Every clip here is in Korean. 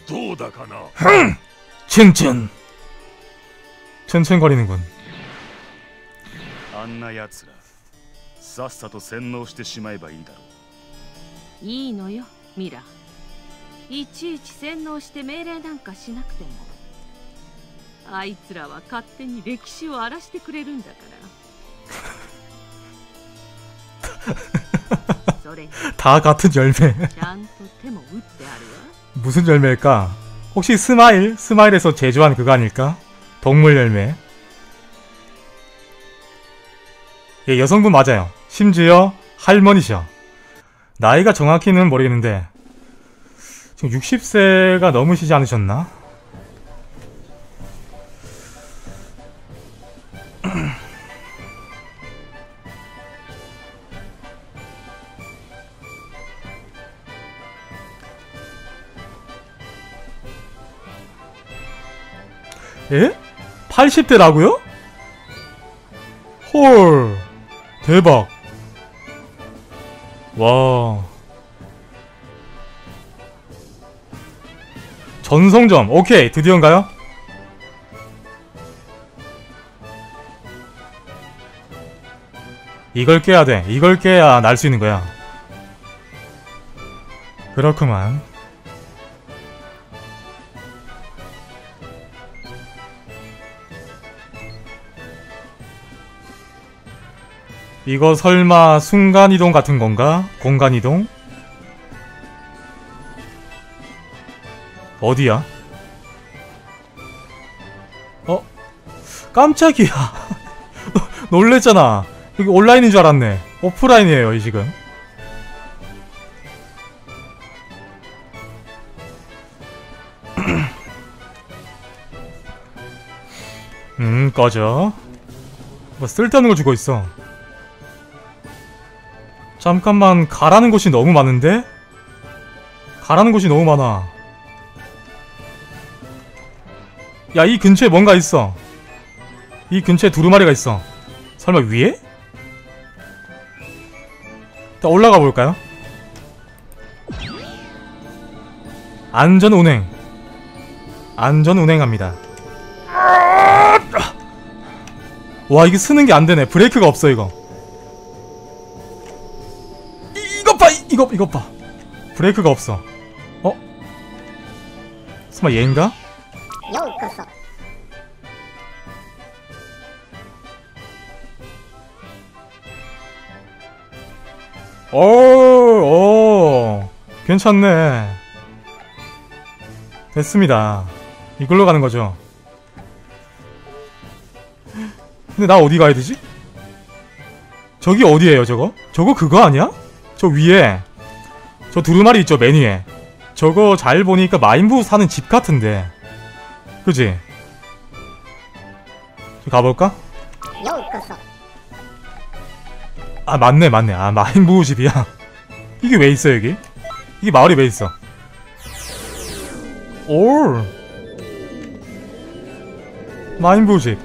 츤츤 츤츤거리는군. あんな奴らさっさと洗脳してしまえばいいだろう。 いいのよミラ。いちいち洗脳して命令なんかしなくてもあいつらは勝手に歴史を荒らしてくれるんだからそれに 다 같은 열매. ちゃんと手も打ってあるわ。 무슨 열매일까? 혹시 스마일? 스마일에서 제조한 그거 아닐까? 동물 열매. 예, 여성분 맞아요. 심지어 할머니셔. 나이가 정확히는 모르겠는데 지금 60세가 넘으시지 않으셨나? 예? 80대라고요? 헐, 대박. 와. 전성점. 오케이, 드디어인가요? 이걸 깨야 돼. 이걸 깨야 날 수 있는 거야. 그렇구만. 이거 설마 순간이동 같은 건가? 공간이동? 어디야? 어? 깜짝이야. 놀랬잖아. 이게 온라인인 줄 알았네. 오프라인이에요, 이 지금. 꺼져. 뭐 쓸데없는 걸 주고 있어. 잠깐만, 가라는 곳이 너무 많은데? 가라는 곳이 너무 많아. 야, 이 근처에 뭔가 있어. 이 근처에 두루마리가 있어. 설마 위에? 일단 올라가 볼까요? 안전운행. 안전운행합니다. 와, 이게 쓰는 게 안 되네. 브레이크가 없어, 이거. 이것 봐! 이것 봐. 브레이크가 없어. 어? 설마 얘인가? 오, 괜찮네. 됐습니다. 이걸로 가는 거죠. 근데 나 어디 가야 되지? 저기 어디에요, 저거? 저거 그거 아니야? 저 위에 저 두루마리 있죠, 맨 위에. 저거 잘 보니까 마인부 사는 집 같은데. 그지? 저 가볼까? 아, 맞네. 아, 마인부 집이야. 이게 왜 있어, 여기? 이게 마을이 왜 있어? 올 마인부 집.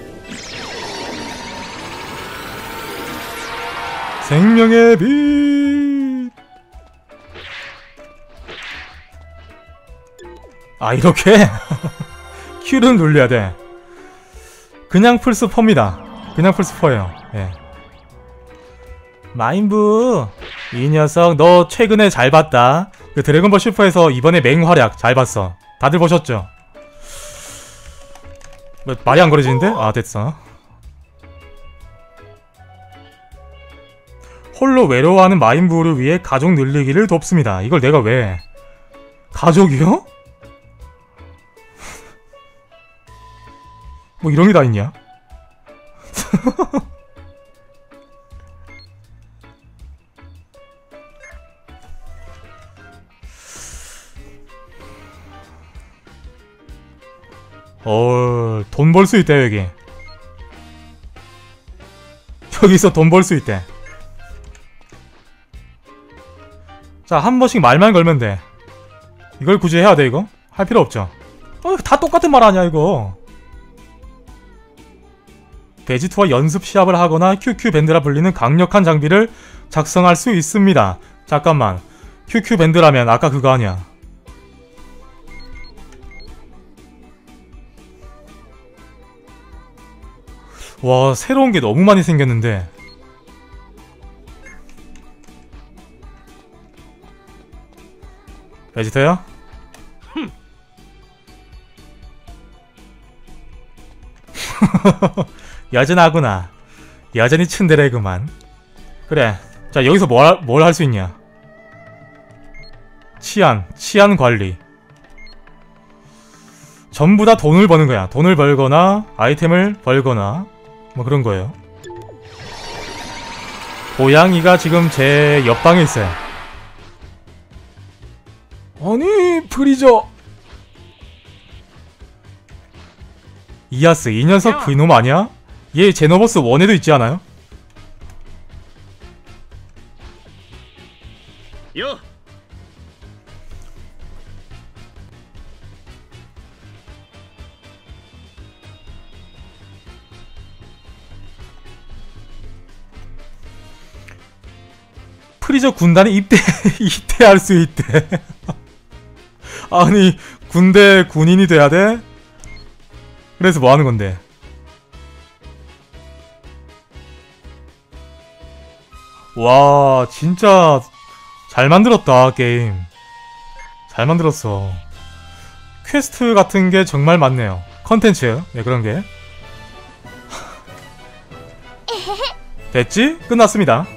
생명의 빛. 아, 이렇게? Q를 눌려야 돼. 그냥 플스4입니다. 그냥 플스4예요. 예. 마인부, 이 녀석 너 최근에 잘 봤다. 그 드래곤볼 슈퍼에서 이번에 맹활약 잘 봤어. 다들 보셨죠? 뭐, 말이 안 거려지는데? 아, 됐어. 홀로 외로워하는 마인부를 위해 가족 늘리기를 돕습니다. 이걸 내가 왜? 가족이요? 뭐 이런 게 다 있냐? 돈 벌 수 있대, 여기. 여기서 돈 벌 수 있대. 자, 한 번씩 말만 걸면 돼. 이걸 굳이 해야 돼, 이거? 할 필요 없죠. 다 똑같은 말 아니야, 이거. 베지트와 연습 시합을 하거나 QQ 밴드라 불리는 강력한 장비를 작성할 수 있습니다. 잠깐만. QQ 밴드라면 아까 그거 아니야. 와, 새로운 게 너무 많이 생겼는데. 베지터요? 여전하구나. 여전히 츤데레구만. 그래. 자, 여기서 뭘 할 수 있냐? 치안 관리. 전부 다 돈을 버는 거야. 돈을 벌거나 아이템을 벌거나 뭐 그런 거예요. 고양이가 지금 제 옆방에 있어요. 아니, 프리저. 이아스, 이 녀석 그놈 아니야? 얘 제노버스 1에도 있지 않아요? 요. 프리저 군단에 입대할 수 있대. 아니, 군대 군인이 돼야 돼? 그래서 뭐 하는 건데? 와, 진짜 잘 만들었다, 게임. 잘 만들었어. 퀘스트 같은 게 정말 많네요. 컨텐츠, 네, 그런 게. 됐지? 끝났습니다.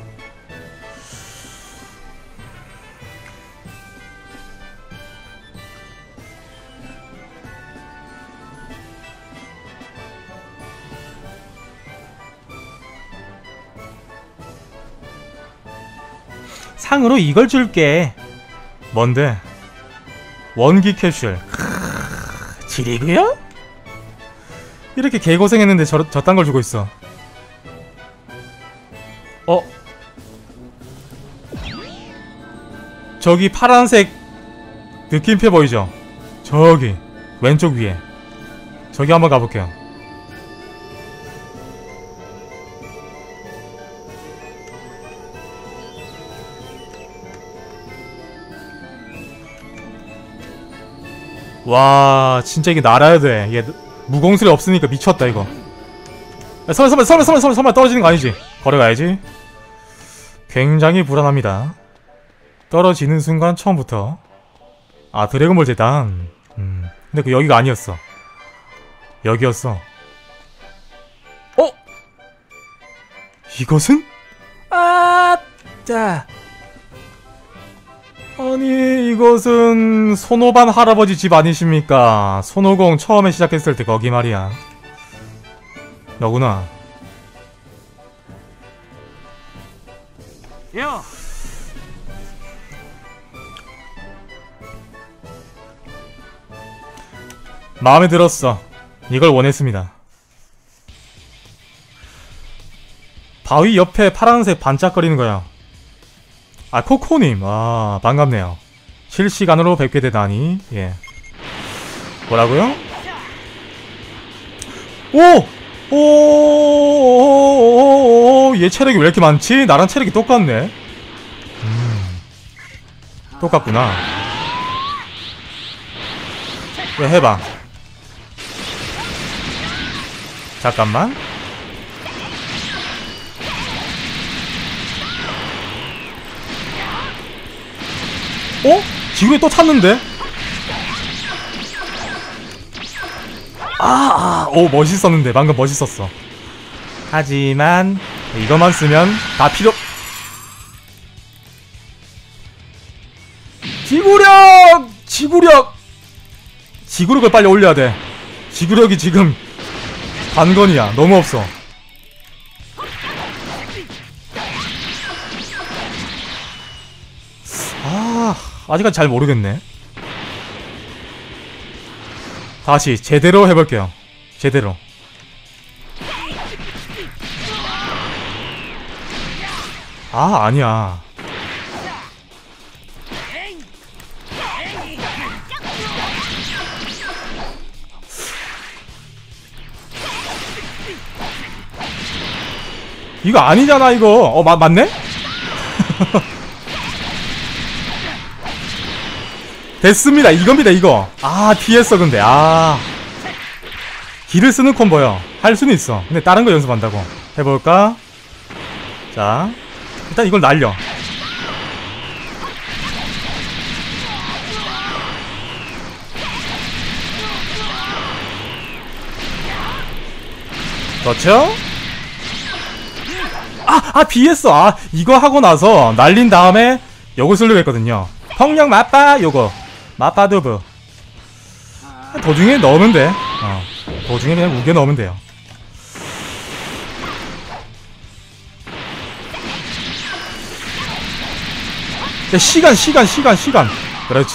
상으로 이걸 줄게. 뭔데? 원기 캡슐. 지리그요? 이렇게 개고생했는데 저딴 걸 주고 있어. 저기 파란색 느낌표 보이죠? 저기 왼쪽 위에. 저기 한번 가볼게요. 와, 진짜 이게 날아야 돼. 얘 무공술이 없으니까 미쳤다 이거. 야, 설마 떨어지는 거 아니지? 걸어가야지. 굉장히 불안합니다. 떨어지는 순간 처음부터. 아, 드래곤볼 재단. 근데 그 여기가 아니었어. 여기였어. 이것은? 자. 아니, 이것은 손오반 할아버지 집 아니십니까? 손오공 처음에 시작했을 때 거기 말이야. 너구나. 요. 마음에 들었어. 이걸 원했습니다. 바위 옆에 파란색 반짝거리는 거야. 아, 코코님. 아, 반갑네요. 실시간으로 뵙게 되다니. 예. 뭐라고요? 얘 체력이 왜 이렇게 많지? 나랑 체력이 똑같네. 똑같구나. 왜 해봐. 잠깐만. 지구에 또 찼는데? 오, 멋있었는데. 방금 멋있었어. 하지만 이거만 쓰면 다 지구력을 빨리 올려야 돼. 지구력이 지금 관건이야. 너무 없어. 아직까지 잘 모르겠네. 다시 제대로 해볼게요. 제대로. 아니야. 이거 아니잖아, 이거. 맞네? 됐습니다. 이겁니다, 이거. 피했어, 근데. 길을 쓰는 콤보요. 할 수는 있어. 근데 다른 거 연습한다고. 해볼까? 자, 일단 이걸 날려. 그렇죠? 비했어. 이거 하고 나서 날린 다음에 요거 쓰려고 했거든요. 폭력 맞바 요거. 맞바두부. 도중에 넣으면 돼. 도중에 그냥 우겨 넣으면 돼요. 야, 시간. 그렇지.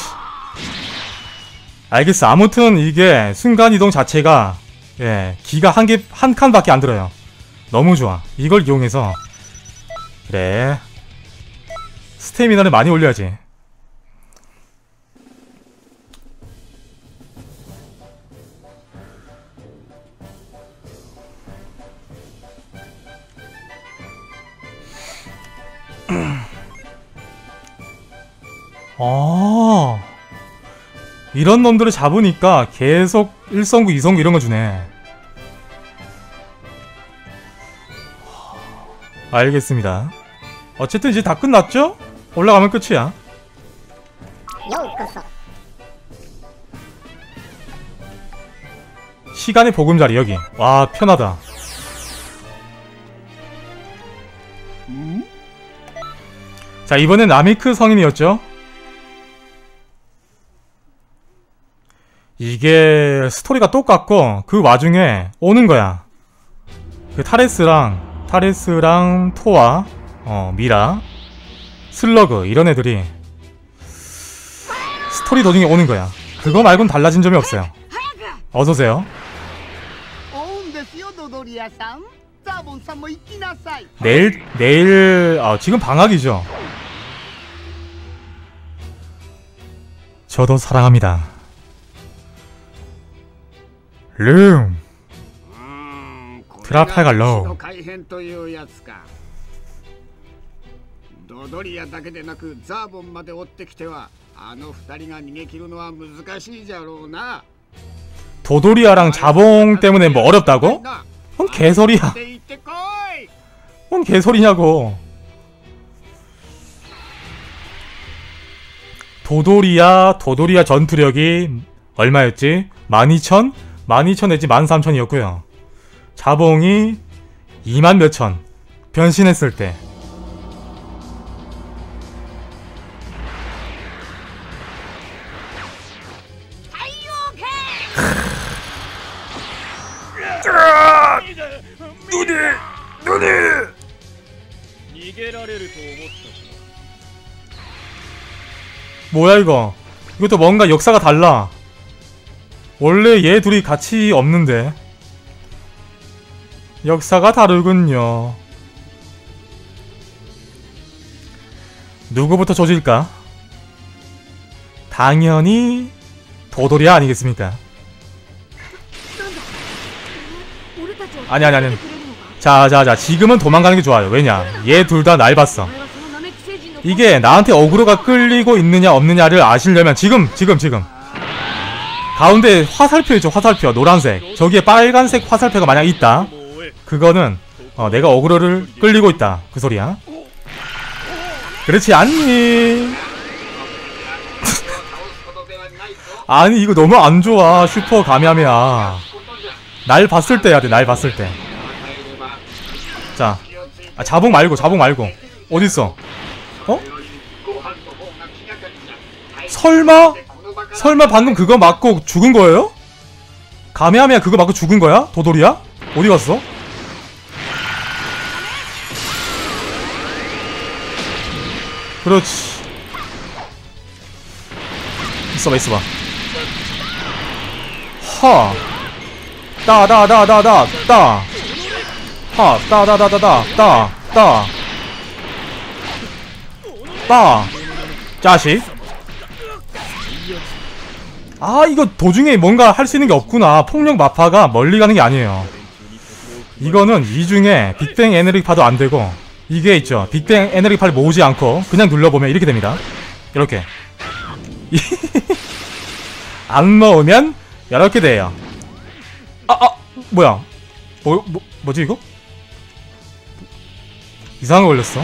알겠어. 아무튼 이게 순간이동 자체가 예, 기가 한 칸밖에 안 들어요. 너무 좋아. 이걸 이용해서 그래. 스태미나를 많이 올려야지. 이런 놈들을 잡으니까 계속 1성구 2성구 이런거 주네. 알겠습니다. 어쨌든 이제 다 끝났죠? 올라가면 끝이야. 시간의 보금자리 여기. 와, 편하다. 자, 이번엔 나미크 성인이었죠? 이게 스토리가 똑같고 그 와중에 오는 거야. 그 타레스랑 토아, 미라, 슬러그 이런 애들이 스토리 도중에 오는 거야. 그거 말고는 달라진 점이 없어요. 어서오세요. 내일 지금 방학이죠. 저도 사랑합니다. 룸 트라팔가 로우. ドドリアだけでなくザーボンまで追ってきてはあの二人が逃げ切るのは難しいじゃろうな. 도도리아랑 자봉 때문에 뭐 어렵다고? 뭔 개소리야. 뭔 개소리냐고. 도도리아 전투력이 얼마였지? 12,000? 12,000 내지 13,000이었고요. 자봉이 2만 몇천. 변신했을 때. 눈이 뭐야 이거. 이것도 뭔가 역사가 달라. 원래 얘 둘이 같이 없는데 역사가 다르군요. 누구부터 조질까? 당연히 도도리아 아니겠습니까? 아니 자 지금은 도망가는 게 좋아요. 왜냐, 얘 둘 다 날 봤어. 이게 나한테 어그로가 끌리고 있느냐 없느냐를 아시려면 지금 가운데 화살표 있죠. 화살표 노란색. 저기에 빨간색 화살표가 만약 있다, 그거는 내가 어그로를 끌리고 있다 그 소리야. 그렇지 않니? 아니 이거 너무 안 좋아. 슈퍼 가미하메야. 날 봤을 때 해야 돼. 날 봤을 때. 자, 자봉 말고 어딨어? 설마 방금 그거 맞고 죽은 거예요? 가메하메야 그거 맞고 죽은 거야? 도돌이야? 어디 갔어? 그렇지. 있어봐. 하. 따. 하. 따. 자식. 이거 도중에 뭔가 할 수 있는 게 없구나. 폭력 마파가 멀리 가는 게 아니에요. 이거는 이 중에 빅뱅 에너지파도 안 되고, 이게 있죠. 빅뱅 에너지파를 모으지 않고 그냥 눌러보면 이렇게 됩니다. 이렇게. 안 넣으면 이렇게 돼요. 뭐야. 뭐지 이거? 이상한 거 걸렸어.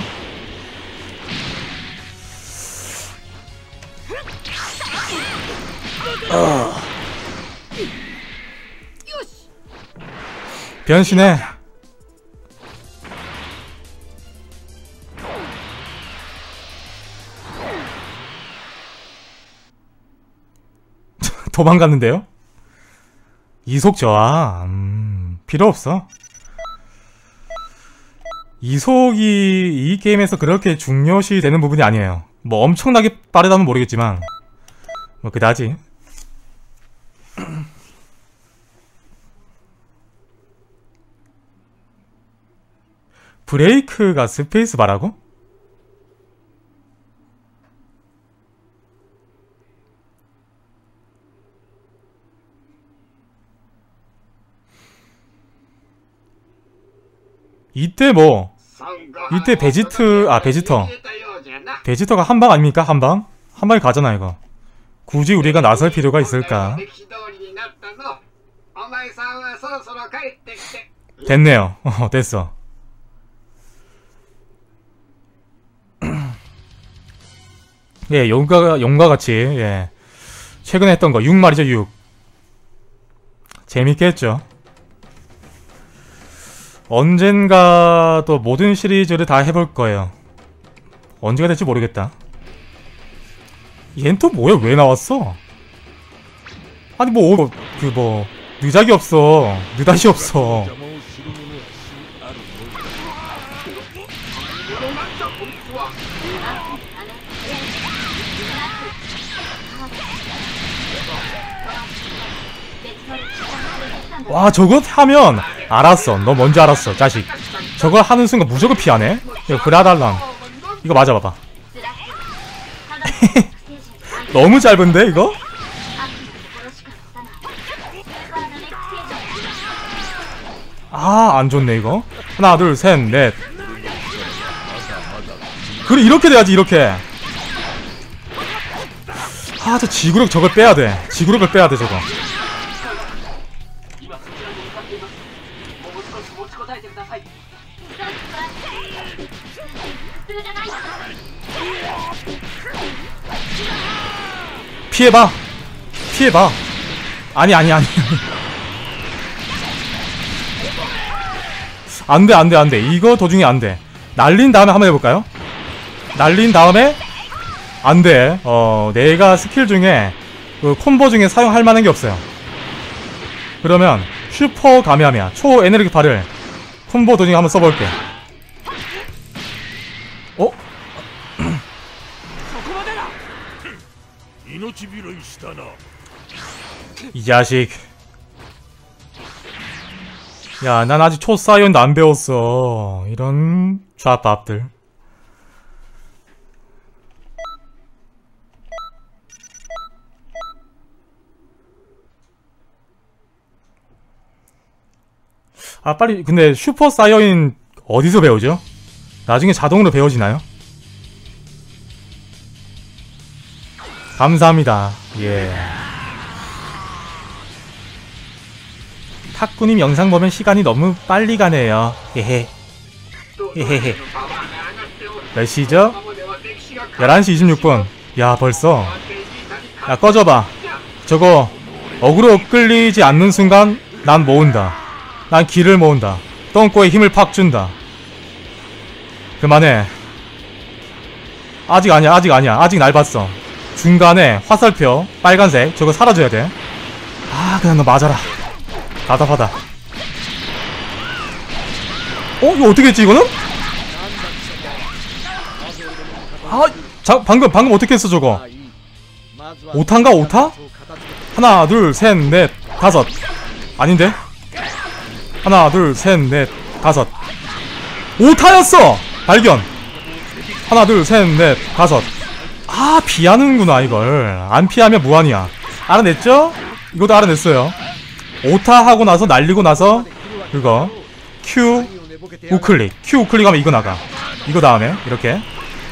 변신해. 도망갔는데요? 이속 저하. 필요 없어. 이속이 이 게임에서 그렇게 중요시 되는 부분이 아니에요. 뭐 엄청나게 빠르다면 모르겠지만 뭐 그다지. 브레이크가 스페이스 바라고? 이때 뭐 이때 베지터가 한방 아닙니까? 한방? 한방에 가잖아 이거. 굳이 우리가 나설 필요가 있을까? 됐네요. 됐어. 예, 용과 같이 예. 최근에 했던 거 6말이죠 6. 재밌게 했죠. 언젠가 또 모든 시리즈를 다 해볼 거예요. 언제가 될지 모르겠다. 얜 또 뭐야? 왜 나왔어? 아니 뭐 느작이 없어. 느닷이 없어. 와 저거 하면 알았어. 너 뭔지 알았어 자식. 저걸 하는 순간 무조건 피하네. 이거 그라달랑 이거 맞아봐봐. 너무 짧은데 이거? 아 안좋네 이거. 하나 둘 셋 넷. 그래 이렇게 돼야지 이렇게. 아 저 지구력 저걸 빼야돼. 지구력을 빼야돼 저거. 피해봐. 피해봐. 아니 안돼 이거 도중에 안돼. 날린 다음에 한번 해볼까요? 날린 다음에 안돼. 내가 스킬 중에 그 콤보 중에 사용할 만한 게 없어요. 그러면 슈퍼 가메하메하 초 에너지 팔을 콤보 도중에 한번 써볼게. 어? 이 자식. 야, 난 아직 초사이언도 안 배웠어. 이런 좌밥들. 아, 빨리. 근데 슈퍼 사이언 어디서 배우죠? 나중에 자동으로 배워지나요? 감사합니다. 예. 탁구님 영상 보면 시간이 너무 빨리 가네요. 헤헤. 헤헤헤. 몇 시죠? 11시 26분. 야, 벌써. 야, 꺼져봐. 저거 어그로 끌리지 않는 순간 난 모은다. 난 기를 모은다. 똥꼬에 힘을 팍 준다. 그만해. 아직 아니야. 아직 날 봤어. 중간에 화살표 빨간색 저거 사라져야 돼. 아 그냥 너 맞아라. 답답하다. 이거 어떻게 했지 이거는? 방금 어떻게 했어 저거? 오타인가 오타? 하나 둘 셋 넷 다섯. 아닌데? 하나 둘 셋 넷 다섯. 오타였어! 발견. 하나 둘 셋 넷 다섯. 아 피하는구나 이걸. 안 피하면 무한이야. 알아냈죠? 이것도 알아냈어요. 오타 하고 나서 날리고 나서 그거 Q 우클릭. Q 우클릭하면 이거 나가. 이거 다음에 이렇게.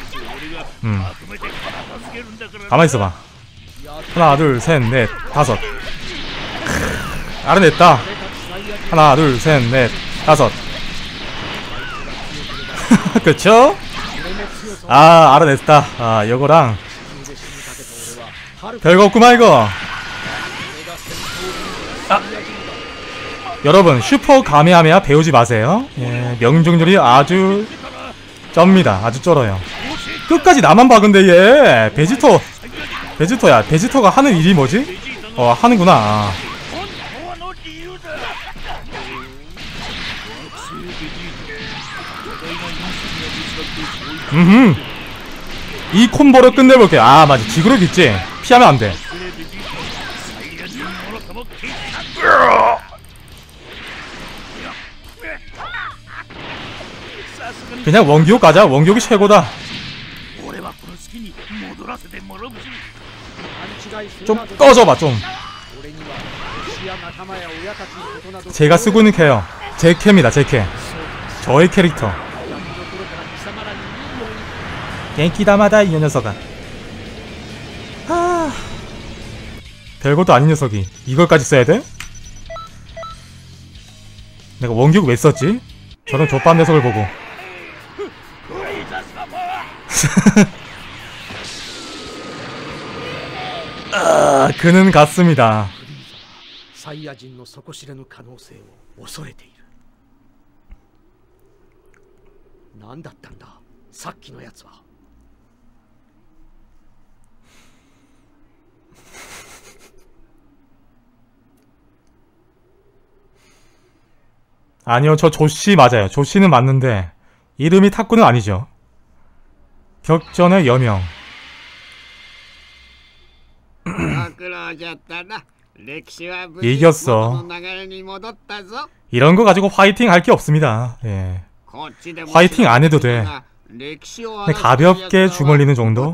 가만히 있어봐. 하나 둘 셋 넷 다섯. 알아냈다. 하나, 둘, 셋, 넷, 다섯. 그쵸? 아, 알아냈다. 아, 이거랑 별거 없구만 이거. 아. 여러분, 슈퍼 가메하메하 배우지 마세요. 예, 명중률이 아주 쩝니다. 아주 쩔어요. 끝까지 나만 봐. 근데 얘 베지터야. 베지터가 하는 일이 뭐지? 하는구나. 아. 이 콤보로 끝내볼게. 아, 맞아. 지그럭 있지? 피하면 안 돼. 그냥 원기옥 가자. 원기옥이 최고다. 좀 꺼져봐 좀. 제가 쓰고 있는 캐요. 제 캐입니다. 제 캐. 저의 캐릭터. 갱키다마다 이 녀석아. 아, 별것도 아닌 녀석이 이걸까지 써야 돼? 내가 원기옥 왜 썼지? 저런 족밥 녀석을 보고. 아, 그는 같습니다. サイヤ人の底知れぬ可能性を恐れている。何だったんだ、さっきのやつは。 아니요, 저 조씨 맞아요. 조씨는 맞는데 이름이 탁구는 아니죠. 격전의 여명. 이겼어. 이런 거 가지고 화이팅 할 게 없습니다. 예. 화이팅 안 해도 돼. 그냥 가볍게 주물리는 정도?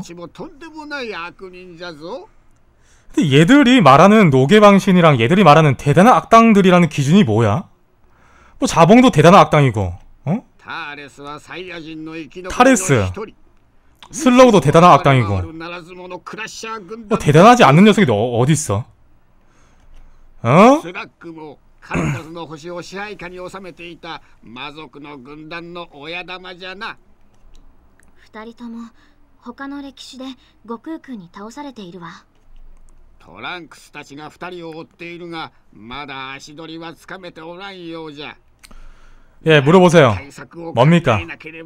근데 얘들이 말하는 노계방신이랑 얘들이 말하는 대단한 악당들이라는 기준이 뭐야? 뭐 자봉도 대단한 악당이고, 어? 타레스, 슬로우도 대단한 악당이고, 뭐 대단하지 않는 녀석이 어디 있어? 어? 二人とも他の歴史で悟空君に倒されているわ。 トランクスたちが2人を追っているが、まだ足取りはつかめておらんようじゃ。 예, 물어보세요. 뭡니까?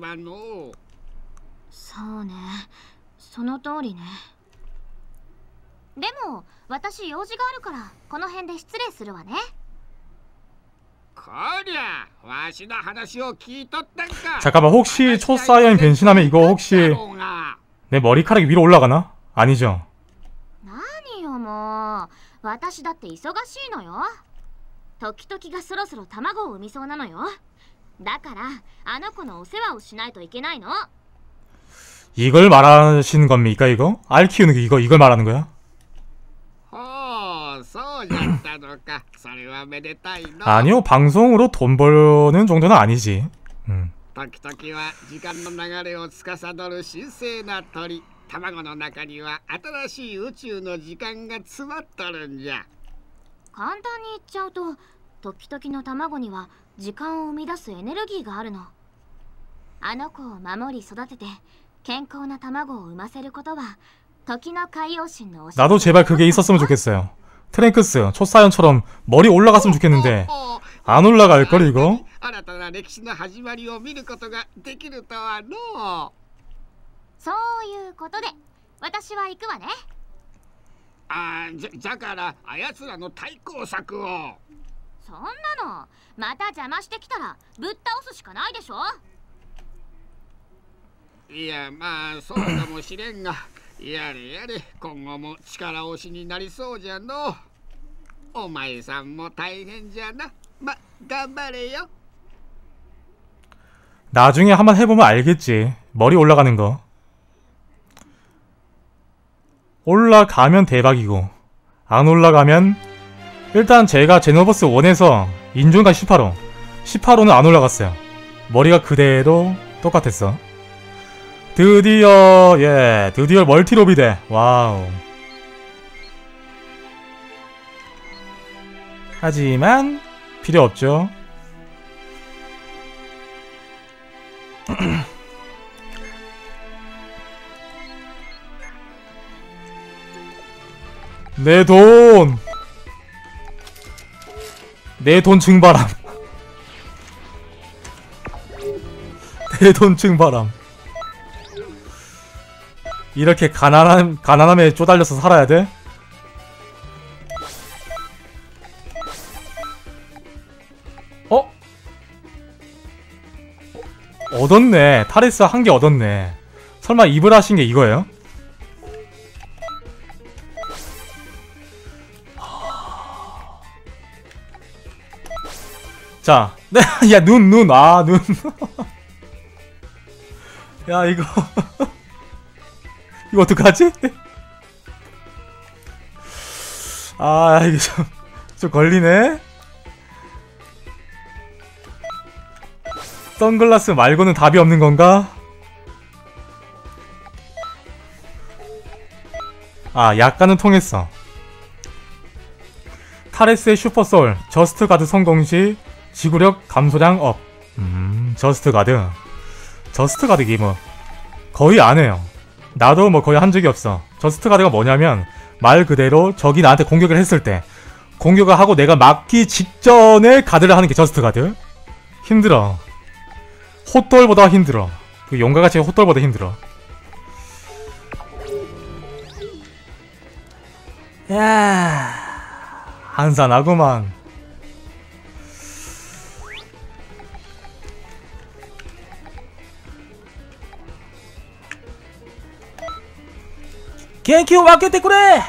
そうね、その通りね。でも私用事があるからこの辺で失礼するわね。こりゃ、わしの話を聞いとったんか。 잠깐만, 혹시 초사이언 변신하면 이거 혹시 내 머리카락이 위로 올라가나? 아니죠. 何よもう、私だって忙しいのよ。時々がそろそろ卵を産みそうなのよ。だからあの子のお世話をしないといけないの。 이걸 말하시는 겁니까 이거? 알 키우는 게 이걸 말하는 거야? 아니요, 방송으로 돈 버는 정도는 아니지. 時々は時間の流れを司る神聖な鳥。卵の中には新しい宇宙の時間が詰まっとるんじゃ。 簡単に言っちゃうと、時々の卵には時間を生み出すエネルギーがあるの。あの子を守り育てて健康な卵を産ませることは時の海洋神の。 나도 제발 그게 있었으면 좋겠어요. 트랭크스, 초사연처럼 머리 올라갔으면 좋겠는데 안 올라갈걸 이거? 新たな歴史の始まりを見ることができるとはの。 そういうことで私は行くわね。 じゃからあやつらの対抗策を。 そんなのまた邪魔してきたらぶっ倒すしかないでしょ。 いや、まあそうかもしれんが、やれやれ、今後も力押しになりそうじゃの。お前さんも大変じゃな。ま、頑張れよ。 나중에 한번 해보면 알겠지. 머리 올라가는 거. 올라가면 대박이고 안 올라가면, 일단 제가 제노버스 1에서 인존과 18호 안 올라갔어요. 머리가 그대로 똑같았어. 드디어 드디어 멀티로비 돼. 와우. 하지만 필요 없죠. 내 돈! 내 돈 증바람. 내 돈 증바람. 이렇게 가난함에 쪼달려서 살아야 돼? 어? 얻었네. 타레스 한 개 얻었네. 설마 입을 하신 게 이거예요? 자, 네, 야, 눈. 아, 눈. 야, 이거. 이거 어떡하지? 아, 이게 좀 걸리네? 선글라스 말고는 답이 없는 건가? 아, 약간은 통했어. 타레스의 슈퍼소울, 저스트 가드 성공 시 지구력 감소량 업. 저스트 가드. 저스트 가드 기뭐 거의 안 해요. 나도 뭐 거의 한 적이 없어. 저스트 가드가 뭐냐면 말 그대로 적이 나한테 공격을 했을 때 공격을 하고 내가 막기 직전에 가드를 하는 게 저스트 가드. 힘들어. 헛돌보다 힘들어. 그 용가같이 헛돌보다 힘들어. 야, 한산하구만. 겐키오 맞겠대 그래.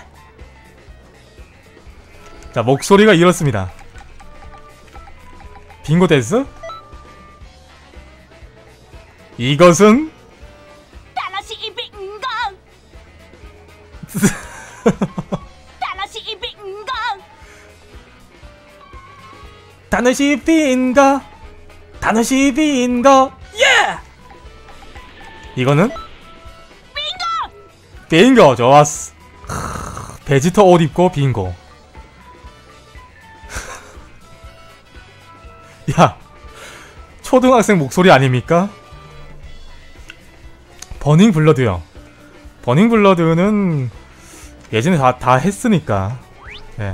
자, 목소리가 이렇습니다. 빙고 댄스? 이것은 다너시 빈가 다너시 빈가 예! 이거는 빙고! 좋았어. 베지터 옷 입고 빙고. 야, 초등학생 목소리 아닙니까? 버닝 블러드요. 버닝 블러드는 예전에 다 했으니까. 네.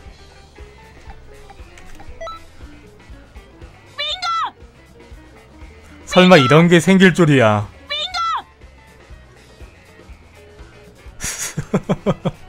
설마 이런 게 생길 줄이야.